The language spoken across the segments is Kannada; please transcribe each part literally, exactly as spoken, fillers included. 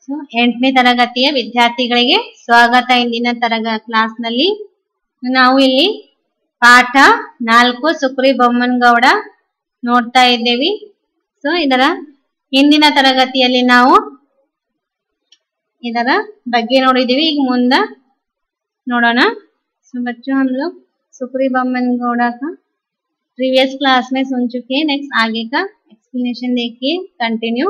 ಸೊ ಎಂಟನೇ ತರಗತಿಯ ವಿದ್ಯಾರ್ಥಿಗಳಿಗೆ ಸ್ವಾಗತ. ಇಂದಿನ ತರಗ ಕ್ಲಾಸ್ ನಲ್ಲಿ ನಾವು ಇಲ್ಲಿ ಪಾಠ ನಾಲ್ಕು ಸುಕ್ರಿ ಬೊಮ್ಮನಗೌಡ ನೋಡ್ತಾ ಇದ್ದೇವೆ. ಸೊ ಇದರ ಇಂದಿನ ತರಗತಿಯಲ್ಲಿ ನಾವು ಇದರ ಬಗ್ಗೆ ನೋಡಿದೀವಿ. ಈಗ ಮುಂದೆ ನೋಡೋಣ. सो बच्चों हम लोग सुक्री बम्मनगौड़ा का प्रीवियस क्लास में सुन चुके हैं. नेक्स्ट आगे का एक्सप्लेनेशन देखिए, कंटिन्यू.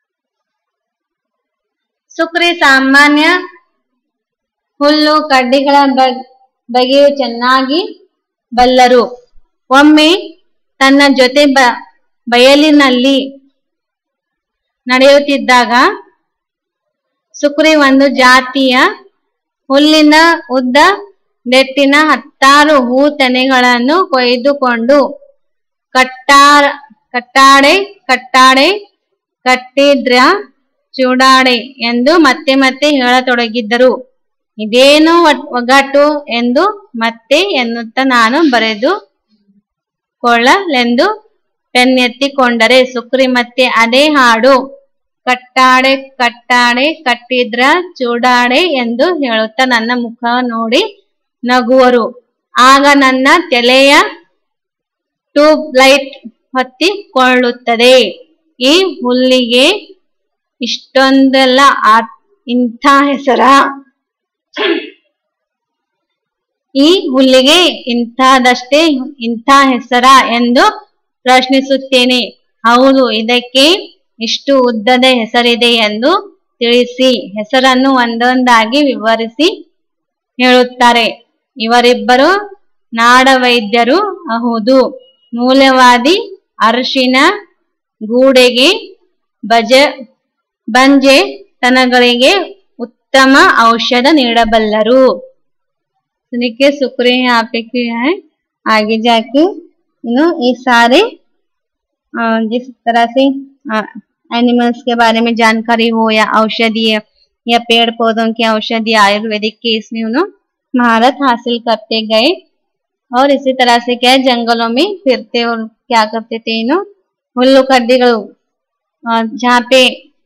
ಸುಕ್ರಿ ಸಾಮಾನ್ಯ ಹುಲ್ಲು ಕಡ್ಡಿಗಳ ಬಗೆಯು ಚೆನ್ನಾಗಿ ಬಲ್ಲರು. ಒಮ್ಮೆ ತನ್ನ ಜೊತೆ ಬಯಲಿನಲ್ಲಿ ನಡೆಯುತ್ತಿದ್ದಾಗ ಸುಕ್ರಿ ಒಂದು ಜಾತಿಯ ಹುಲ್ಲಿನ ಉದ್ದ ನೆಟ್ಟಿನ ಹತ್ತಾರು ಹೂ ತೆನೆಗಳನ್ನು ಕೊಯ್ದುಕೊಂಡು ಕಟ್ಟಾರ ಕಟ್ಟಾಡೆ ಕಟ್ಟಾಡೆ ಕಟ್ಟಿದ್ರ ಚೂಡಾಡೆ ಎಂದು ಮತ್ತೆ ಮತ್ತೆ ಹೇಳತೊಡಗಿದ್ದರು. ಇದೇನು ಒಗಟು ಎಂದು ಮತ್ತೆ ಎನ್ನುತ್ತಾ ನಾನು ಬರೆದು ಕೊಳ್ಳಲೆಂದು ಪೆನ್ನೆತ್ತಿಕೊಂಡರೆ ಸುಕ್ರಿ ಮತ್ತೆ ಅದೇ ಹಾಡು ಕಟ್ಟಾಡೆ ಕಟ್ಟಾಡೆ ಕಟ್ಟಿದ್ರ ಚೂಡಾಡೆ ಎಂದು ಹೇಳುತ್ತಾ ನನ್ನ ಮುಖ ನೋಡಿ ನಗುವರು. ಆಗ ನನ್ನ ತಲೆಯ ಟ್ಯೂಬ್ ಲೈಟ್ ಹೊತ್ತಿಕೊಳ್ಳುತ್ತದೆ. ಈ ಹುಲ್ಲಿಗೆ ಇಷ್ಟೊಂದೆಲ್ಲ ಇಂಥ ಹೆಸರ ಈ ಹುಲ್ಲಿಗೆ ಇಂಥದಷ್ಟೇ ಇಂಥ ಹೆಸರ ಎಂದು ಪ್ರಶ್ನಿಸುತ್ತೇನೆ. ಹೌದು, ಇದಕ್ಕೆ ಇಷ್ಟು ಉದ್ದದ ಹೆಸರಿದೆ ಎಂದು ತಿಳಿಸಿ ಹೆಸರನ್ನು ಒಂದೊಂದಾಗಿ ವಿವರಿಸಿ ಹೇಳುತ್ತಾರೆ. ಇವರಿಬ್ಬರು ನಾಡವೈದ್ಯರು. ಹೌದು, ಮೂಲವಾದಿ ಅರಿಶಿನ ಗೂಡೆಗೆ ಬಜ ಬಂಜೆ ತನಗಳಿಗೆ उत्तम औषध नीडबल्लरू. देखिए सुक्रे यहाँ पे क्या है, आगे जाके नो ये सारे जिस तरह से एनिमल्स के बारे में जानकारी हो या औषधीय या पेड़ पौधों की औषधि आयुर्वेदिक के इसमें उन्होंने महारत हासिल करते गए. और इसी तरह से क्या है, जंगलों में फिरते और क्या करते थे इन्हों हुल्लू कड्डिगलू जहाँ पे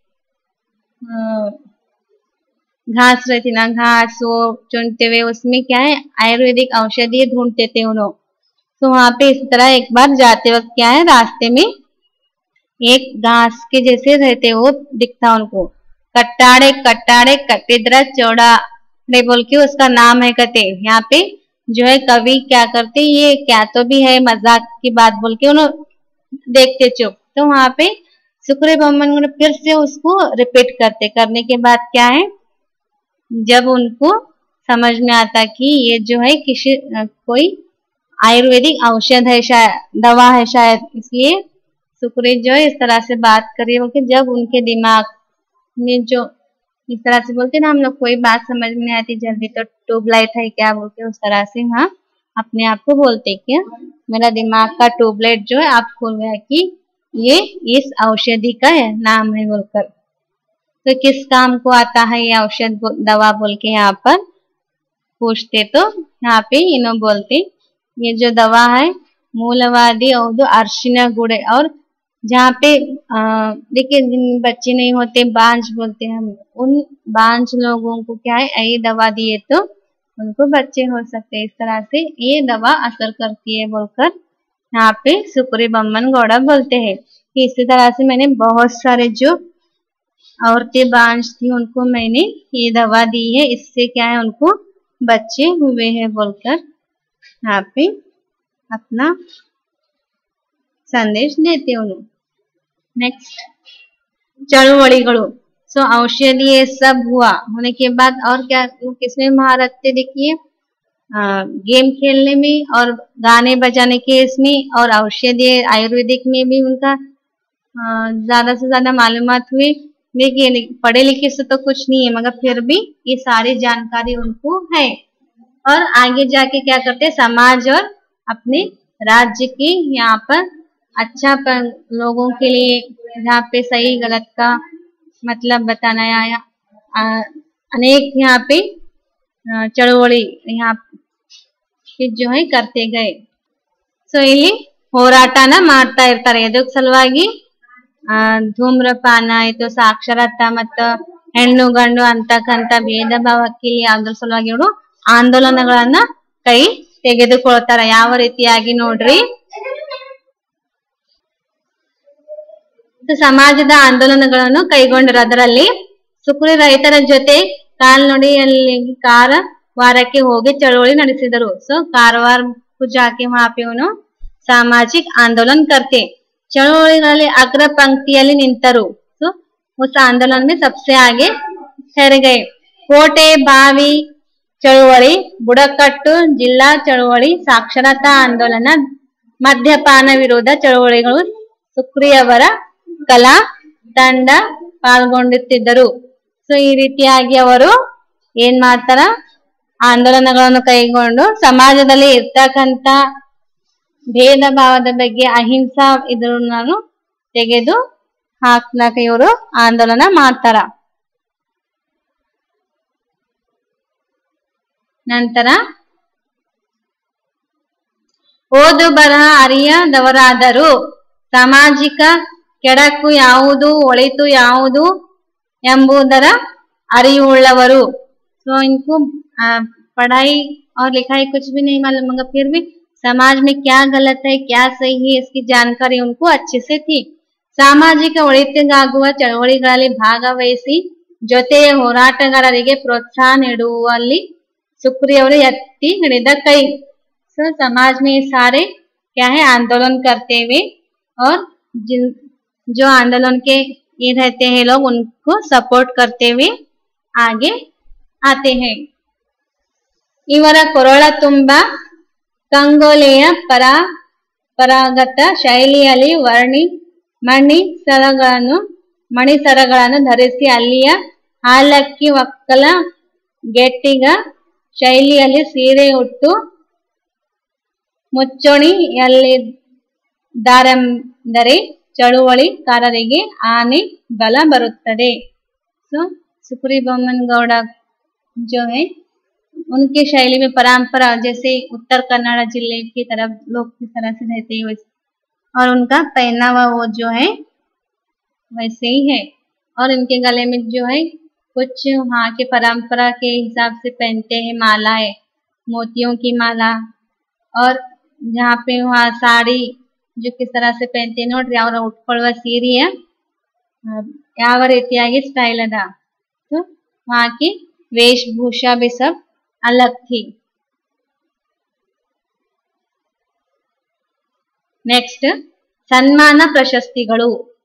घास रहती ना, घास वो चुनते हुए उसमें क्या है आयुर्वेदिक औषधि ढूंढते थे उन्होंने. तो वहां पे इस तरह एक बार जाते वक्त क्या है, रास्ते में एक घास के जैसे रहते वो दिखता उनको. कट्टाड़े कट्टाड़े कटिद्रा चौड़ा बोल के उसका नाम है. कहते यहाँ पे जो है कवि क्या करते, ये क्या तो भी है मजाक की बात बोल के उन्होंने देखते चुप. तो वहां पे सुक्री बम्मनगौड़ा फिर से उसको रिपीट करते. करने के बाद क्या है, जब उनको समझ में आता कि ये जो है किसी कोई आयुर्वेदिक औषध है, शायद दवा है शायद, इसलिए सुक्री जो है इस तरह से बात करिए बोल के जब उनके दिमाग में जो इस तरह से बोलते ना हम लोग कोई बात समझ में नहीं आती जल्दी तो ट्यूबलाइट है क्या बोल के उस तरह से वहाँ अपने आप को बोलते क्या मेरा दिमाग का ट्यूबलाइट जो है आप खोल गया कि ये इस औषधि का है नाम है बोलकर. तो किस काम को आता है ये औषध दवा बोल के यहाँ पर पूछते. तो यहाँ पे इन्हों बोलते ये जो दवा है मूलवादी और अरशिना गुड़े. और जहाँ पे देखिए जिन बच्चे नहीं होते बांझ बोलते हैं हम, उन बांझ लोगों को क्या है ये दवा दिए तो उनको बच्चे हो सकते. इस तरह से ये दवा असर करती है बोलकर यहाँ पे सुक्री बम्मनगौड़ा बोलते हैं. इसी तरह से मैंने बहुत सारे जो औरतें बांझ थी उनको मैंने ये दवा दी है, इससे क्या है उनको बच्चे हुए हैं बोलकर यहाँ पे अपना संदेश देते उन्होंने. नेक्स्ट चळवळीगळू. सो औषधि ये सब हुआ होने के बाद और क्या किसमें महारत थे, देखिए गेम खेलने में और गाने बजाने के इसमें, और औषधि आयुर्वेदिक में भी उनका ज्यादा से ज्यादा मालूमात हुई. देखिए पढ़े लिखे से तो कुछ नहीं है मगर फिर भी ये सारी जानकारी उनको है. और आगे जाके क्या करते हैं, समाज और अपने राज्य के यहाँ पर अच्छा पर लोगों के लिए यहाँ पे सही गलत का मतलब बताना आया. अनेक यहाँ पे चळवळी यहाँ पे जो है करते गए. सो ಇಲ್ಲಿ ಹೋರಾಟನ ಮಾಡ್ತಾ ಇರ್ತಾರೆ. ಎದಕ್ಕೆ ಸಲುವಾಗಿ ಧೂಮ್ರಪಾನ ಆಯ್ತು, ಸಾಕ್ಷರತಾ ಮತ್ತು ಹೆಣ್ಣು ಗಂಡು ಅಂತಕ್ಕಂತ ಭೇದ ಭಾವಕ್ಕೆ ಇಲ್ಲಿ ಅದ್ರ ಸಲುವಾಗಿ ಇವರು ಆಂದೋಲನಗಳನ್ನ ಕೈ ತೆಗೆದುಕೊಳ್ತಾರ. ಯಾವ ರೀತಿಯಾಗಿ ನೋಡ್ರಿ, ಸಮಾಜದ ಆಂದೋಲನಗಳನ್ನು ಕೈಗೊಂಡರು. ಅದರಲ್ಲಿ ಸುಕ್ರಿ ರೈತರ ಜೊತೆ ಕಾಲ್ನಡಿಯಲ್ಲಿ ಕಾರವಾರಕ್ಕೆ ಹೋಗಿ ಚಳವಳಿ ನಡೆಸಿದರು. ಸೊ कारवार को जाके वहां पे उन्होंने सामाजिक आंदोलन करते ಚಳವಳಿಗಳಲ್ಲಿ ಅಗ್ರ ಪಂಕ್ತಿಯಲ್ಲಿ ನಿಂತರು. ಸೊ उस आंदोलन में सबसे आगे ठहर गए. ಕೋಟೆ ಬಾವಿ ಚಳವಳಿ, ಬುಡಕಟ್ಟು ಜಿಲ್ಲಾ ಚಳವಳಿ, ಸಾಕ್ಷರತಾ ಆಂದೋಲನ, ಮದ್ಯಪಾನ ವಿರೋಧ ಚಳವಳಿಗಳು ಸುಕ್ರಿಯವರ ಕಲಾ ತಂಡ ಪಾಲ್ಗೊಂಡಿದ್ದರು. ಸೊ ಈ ರೀತಿಯಾಗಿ ಅವರು ಏನ್ ಮಾಡ್ತಾರ, ಆಂದೋಲನಗಳನ್ನು ಕೈಗೊಂಡು ಸಮಾಜದಲ್ಲಿ ಇರ್ತಕ್ಕಂತ ಭೇದ ಭಾವದ ಬಗ್ಗೆ ಅಹಿಂಸಾ ಇದನ್ನು ತೆಗೆದು ಹಾಕ್ಲಕ ಇವರು ಆಂದೋಲನ ಮಾಡ್ತಾರ. ನಂತರ ಓದು ಬರಹ ಅರಿಯದವರಾದರೂ ಸಾಮಾಜಿಕ ಕೆಡಕು ಯಾವುದು, ಒಳಿತು ಯಾವುದು ಎಂಬುದರ अरियुಳ್ಳವರು. तो इनको पढ़ाई और लिखाई कुछ भी नहीं मालूम, मगर फिर भी समाज में क्या गलत है क्या सही है इसकी जानकारी उनको अच्छे से थी. ಸಾಮಾಜಿಕ ಒಳಿತಿಗಾಗುವ ಚಳವಳಿಗಳಲ್ಲಿ ಭಾಗವಹಿಸಿ ಜೊತೆಯ ಹೋರಾಟಗಾರರಿಗೆ ಪ್ರೋತ್ಸಾಹ ನೀಡುವಲ್ಲಿ ಸುಕ್ರಿಯವರು ಎತ್ತಿ ಹಿಡಿದ ಕೈ. सो समाज में सारे क्या है आंदोलन करते हुए और जिन जो आंदोलन के ये रहते हैं लोग उनको सपोर्ट करते हुए आगे आते हैं. ಇವರ ಕೊರಳ ತುಂಬ ಕಂಗೋಲೆಯ ಪರಂಪರಾಗತ ಶೈಲಿಯಲ್ಲಿ ವರ್ಣಿ ಮಣಿ ಸರಗಳನ್ನು ಮಣಿಸರಗಳನ್ನು ಧರಿಸಿ ಅಲ್ಲಿಯ ಹಾಲಕ್ಕಿ ಒಕ್ಕಲ ಗೆಟ್ಟಿಗ ಶೈಲಿಯಲ್ಲಿ ಸೀರೆ ಉಟ್ಟು ಮುಚ್ಚೋಣಿಯಲ್ಲಿದ್ದಾರೆಂದರೆ ಚಳುವಳಿಕಾರರಿಗೆ ಆನೆ ಬಲ ಬರುತ್ತದೆ. ಸೊ सुक्री बमन गौड़ा जो है उनके शैली में परंपरा जैसे उत्तर कन्नड़ जिले की तरफ लोग किस तरह से रहते हैं और उनका पहनावा वो जो है वैसे ही है. और इनके गले में जो है कुछ वहाँ के परंपरा के हिसाब से पहनते हैं मालाएं, मोतियों की माला, और जहाँ पे वहाँ साड़ी जो किस तरह से पहनते हैं ನೋಡ್ರಿ, ಅವರ ಉಟ್ಕೊಳ್ಳುವ ಸೀರೆಯ ಯಾವ ರೀತಿಯಾಗಿ ಸ್ಟೈಲ್ ಅದ. तो वहाँ की वेशभूषा भी सब अलग थी. नेक्स्ट सन्मान प्रशस्तिಗಳು.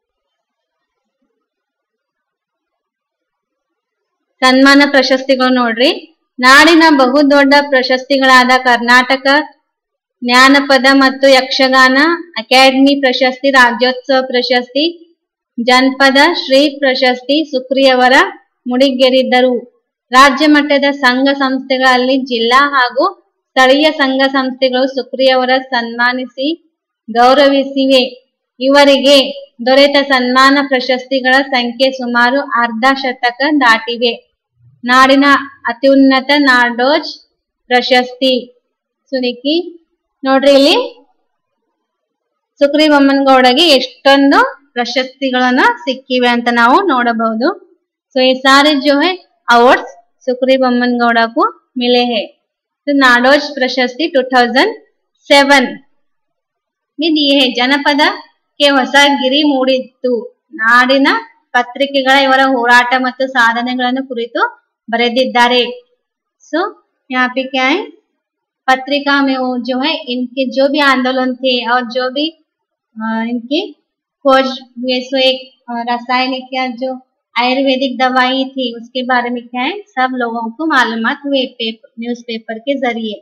ಸನ್ಮಾನ ಪ್ರಶಸ್ತಿಗಳು ನೋಡ್ರಿ, ನಾಡಿನ ಬಹುದೊಡ್ಡ ಪ್ರಶಸ್ತಿಗಳಾದ ಕರ್ನಾಟಕ ಜ್ಞಾನಪದ ಮತ್ತು ಯಕ್ಷಗಾನ ಅಕಾಡೆಮಿ ಪ್ರಶಸ್ತಿ, ರಾಜ್ಯೋತ್ಸವ ಪ್ರಶಸ್ತಿ, ಜನಪದ ಶ್ರೀ ಪ್ರಶಸ್ತಿ ಸುಕ್ರಿಯವರ ಮುಡಿಗೇರಿದ್ದರು. ರಾಜ್ಯ ಮಟ್ಟದ ಸಂಘ ಸಂಸ್ಥೆಗಳಲ್ಲಿ ಜಿಲ್ಲಾ ಹಾಗೂ ಸ್ಥಳೀಯ ಸಂಘ ಸಂಸ್ಥೆಗಳು ಸುಕ್ರಿಯವರ ಸನ್ಮಾನಿಸಿ ಗೌರವಿಸಿವೆ. ಇವರಿಗೆ ದೊರೆತ ಸನ್ಮಾನ ಪ್ರಶಸ್ತಿಗಳ ಸಂಖ್ಯೆ ಸುಮಾರು ಅರ್ಧ ಶತಕ ದಾಟಿವೆ. ನಾಡಿನ ಅತ್ಯುನ್ನತ ನಾಡೋಜ್ ಪ್ರಶಸ್ತಿ ಸುನಿಕಿ ನೋಡ್ರಿ, ಇಲ್ಲಿ ಸುಕ್ರಿ ಬೊಮ್ಮನಗೌಡಗೆ ಎಷ್ಟೊಂದು ಪ್ರಶಸ್ತಿಗಳನ್ನ ಸಿಕ್ಕಿವೆ ಅಂತ ನಾವು ನೋಡಬಹುದು. तो ये सारे जो है अवार्ड्स सुक्री बम्मनगौड़ा को मिले हैं. तो नाडोज प्रशस्ति दो हज़ार सात में दिए है. ಜನಪದಕ್ಕೆ ಹೊಸ ಗಿರಿ ಮೂಡಿತ್ತು. ನಾಡಿನ ಪತ್ರಿಕೆಗಳ ಇವರ ಹೋರಾಟ ಮತ್ತು ಸಾಧನೆಗಳನ್ನು ಕುರಿತು ಬರೆದಿದ್ದಾರೆ. सो यहाँ पे क्या है, पत्रिका में वो जो है इनके जो भी आंदोलन थे और जो भी इनके खोज हुए, सो एक रासायनिक या जो आयुर्वेदिक दवाई थी उसके बारे में क्या है सब लोगों को मालूमात हुए पेपर न्यूज़पेपर के जरिए.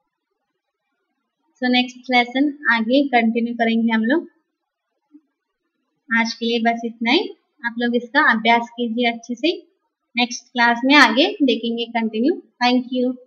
सो नेक्स्ट लेसन आगे कंटिन्यू करेंगे हम लोग. आज के लिए बस इतना ही. आप लोग इसका अभ्यास कीजिए अच्छे से. नेक्स्ट क्लास में आगे देखेंगे कंटिन्यू. Thank you.